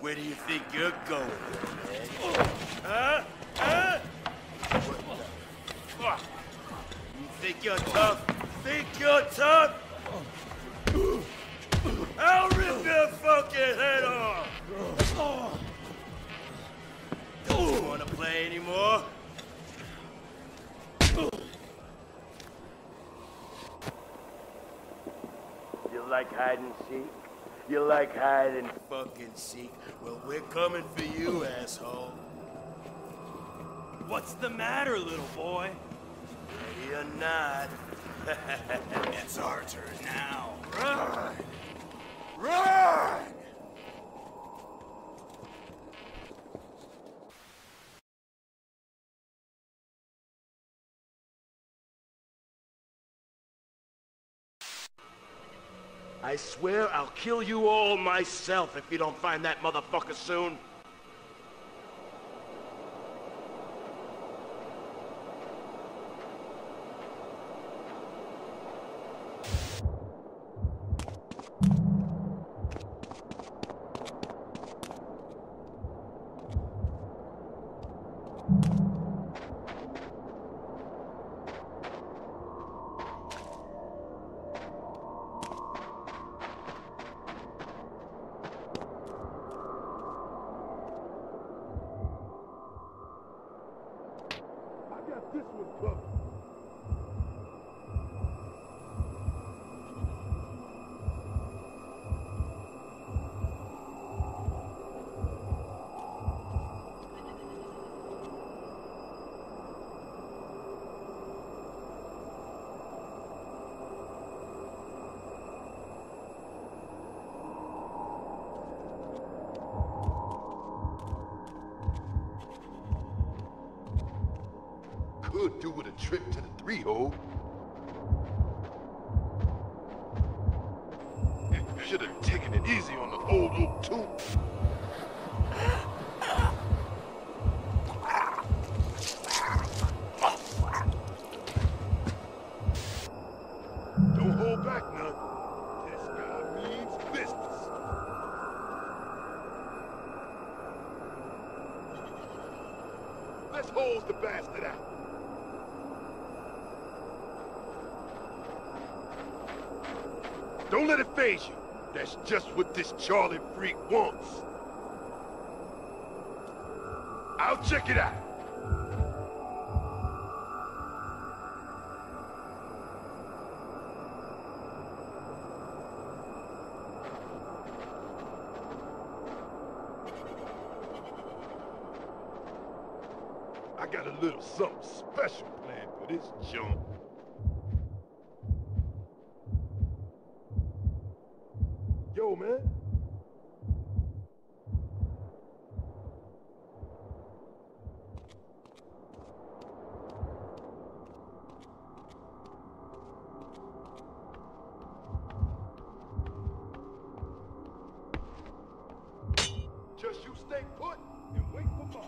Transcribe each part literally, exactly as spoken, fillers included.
Where do you think you're going, man? Huh? Huh? What the? You think you're tough? Think you're tough? I'll rip your fucking head off! Don't you wanna play anymore? You like hide and seek? You like hide and fucking seek? Well, we're coming for you, asshole. What's the matter, little boy? Ready or not. It's our turn now. Run! Run! I swear I'll kill you all myself if you don't find that motherfucker soon. This was covered. Could do with a trip to the three-hole. Should have taken it easy on the old oak too. Don't hold back now. This guy means business. Let's hose the bastard out. Don't let it faze you. That's just what this Charlie freak wants. I'll check it out. I got a little something special planned for this junk. Yo, man. Just you stay put and wait for Bob.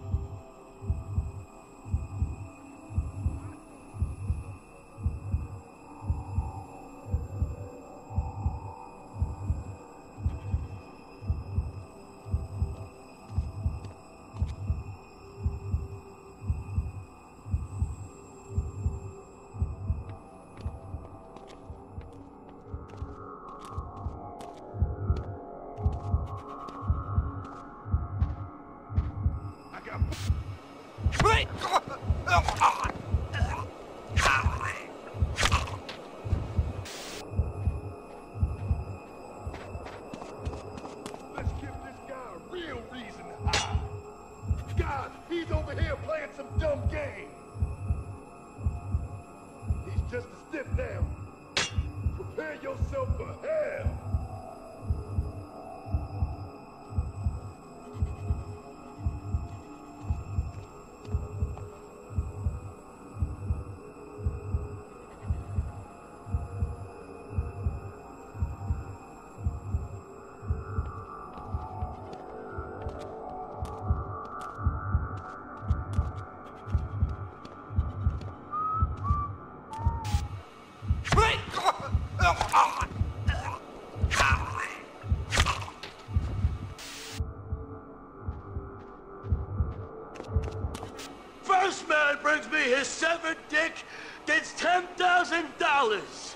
Let's give this guy a real reason to hide. God, he's over here playing some dumb game. He's just a step down. Prepare yourself for hell. This severed dick gets ten thousand dollars.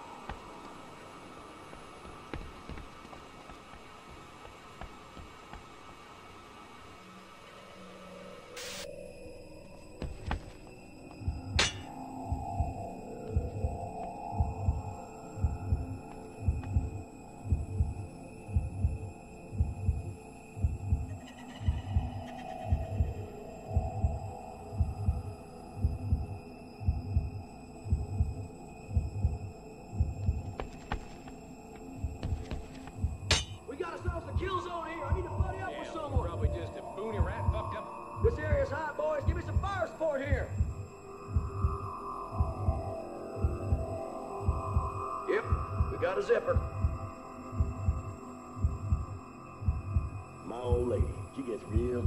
This area's hot, boys. Give me some fire support here. Yep, we got a zipper. My old lady, she gets real.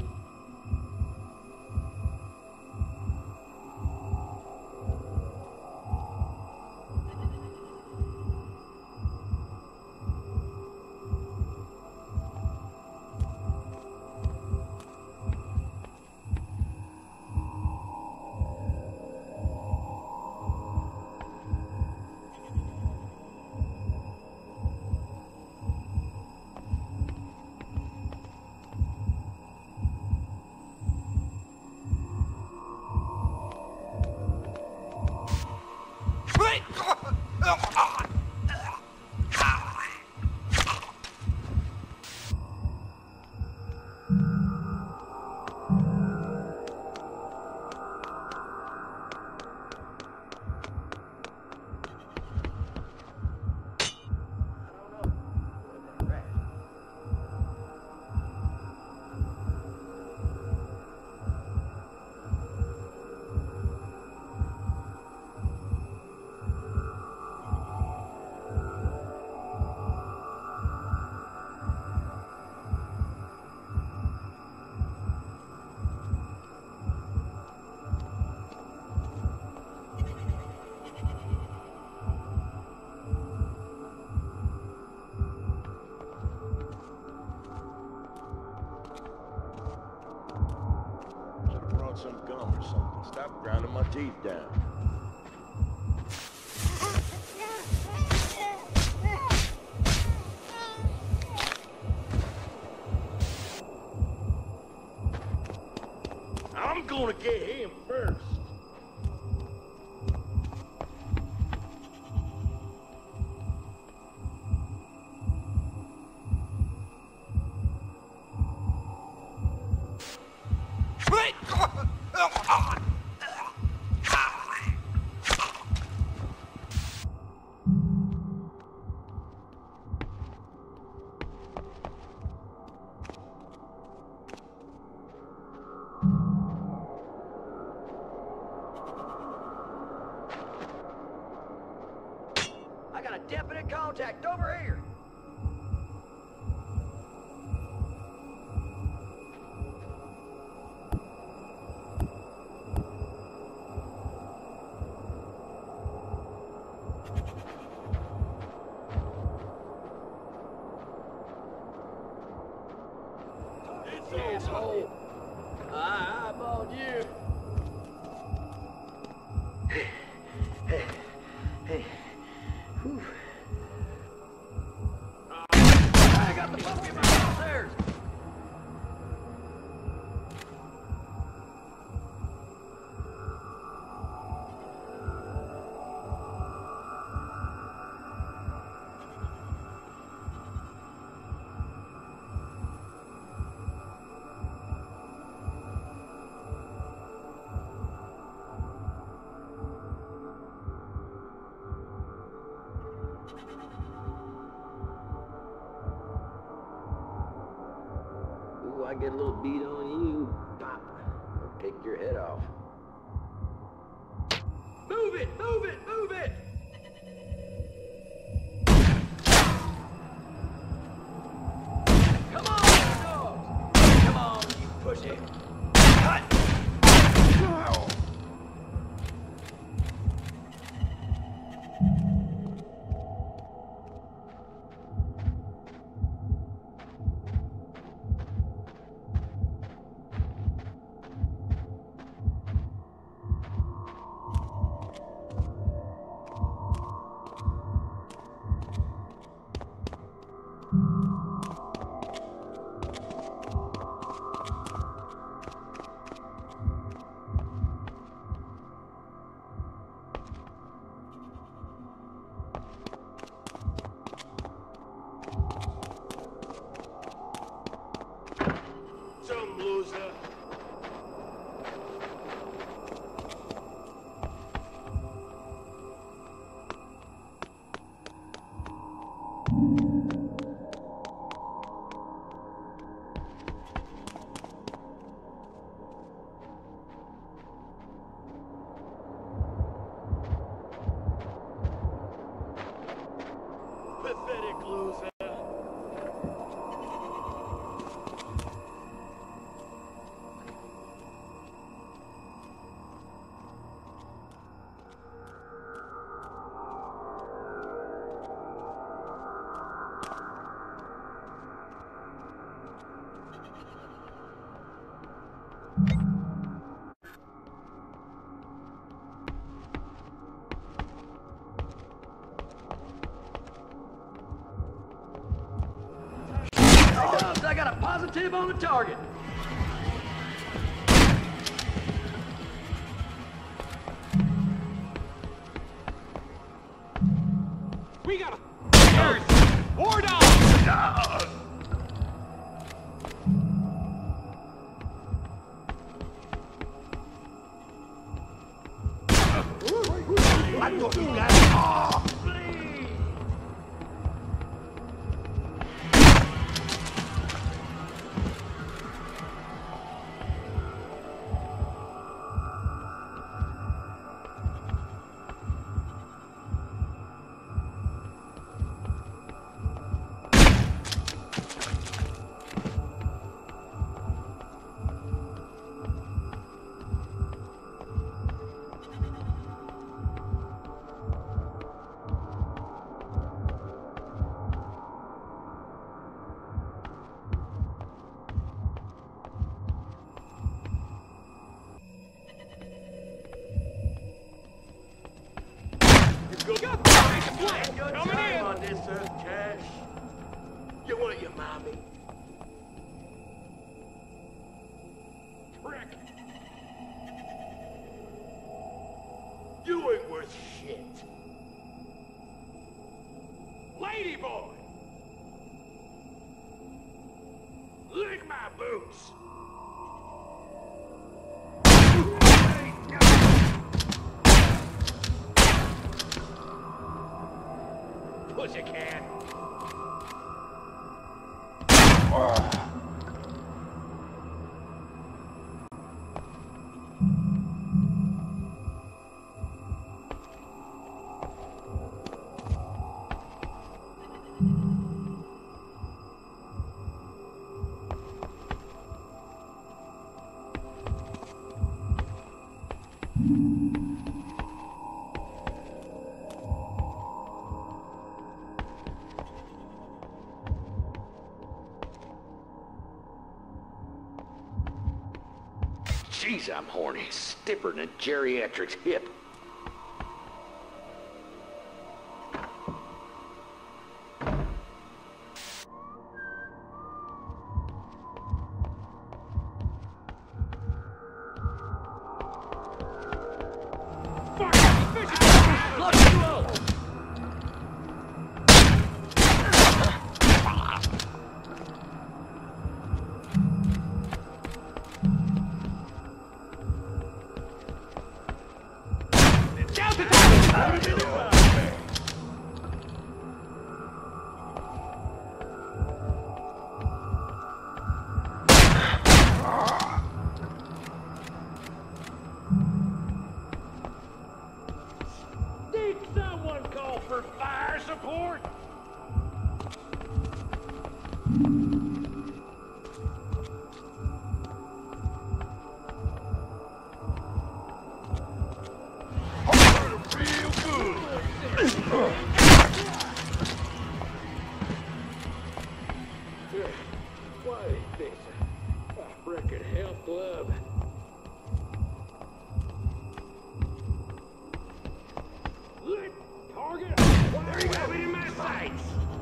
Some gum or something. Stop grinding my teeth down. I'm gonna get him first. I got a definite contact over here. Asshole. I eyeballed you. Hey, hey. Whew. Uh, I got the puppy in my upstairs. Ooh, I get a little beat on you, pop. I'll take your head off. Move it! Move it! Move it! Come on, dogs! Come on, you pussy! Cut! Pathetic loser. I got a positive on the target. We got a There's War Dog! I thought you got it. Oh, You got the your Coming time in! on this earth, Cash. You want your mommy? Prick! You ain't worth shit. Lady boy! Lick my boots. Pussycat! Jeez, I'm horny. Stiffer than a geriatric's hip. Did someone call for fire support? Real good. What is this? A frickin' health club. Good target. There you go, in my sights.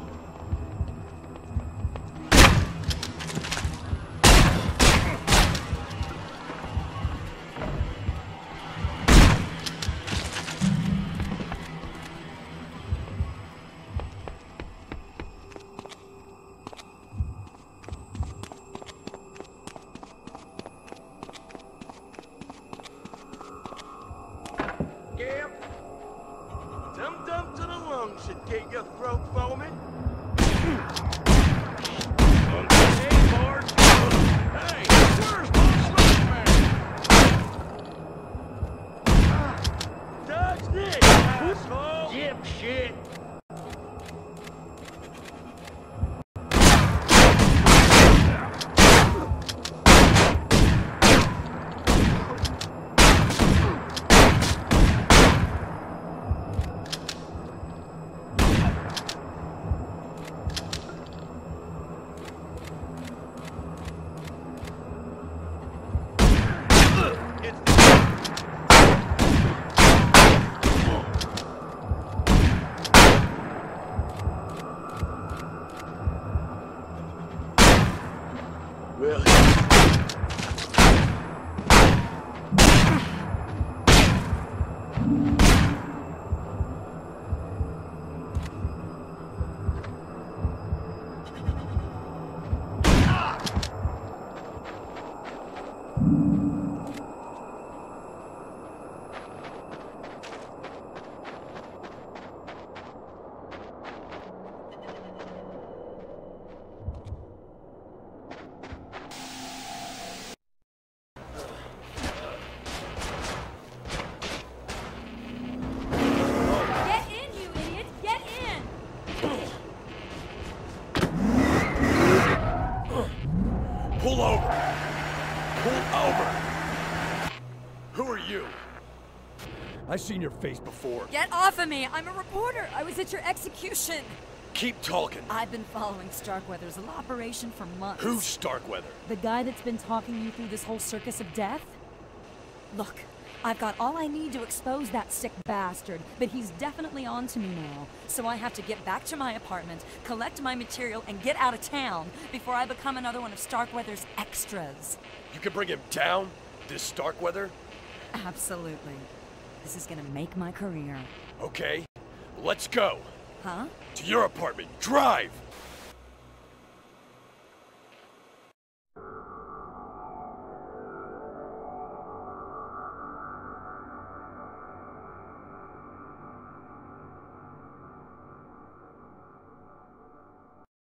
Gimp. Dum-dum to the lungs should get your throat foaming. Hey, Mark. Hey, where's my smoke man? Dodge this, asshole. Dipshit. Pull over! Pull over! Who are you? I've seen your face before. Get off of me! I'm a reporter! I was at your execution! Keep talking. I've been following Starkweather's little operation for months. Who's Starkweather? The guy that's been talking you through this whole circus of death? Look, I've got all I need to expose that sick bastard, but he's definitely on to me now. So I have to get back to my apartment, collect my material, and get out of town before I become another one of Starkweather's extras. You can bring him down? This Starkweather? Absolutely. This is gonna make my career. Okay, let's go. Huh? To your apartment. Drive!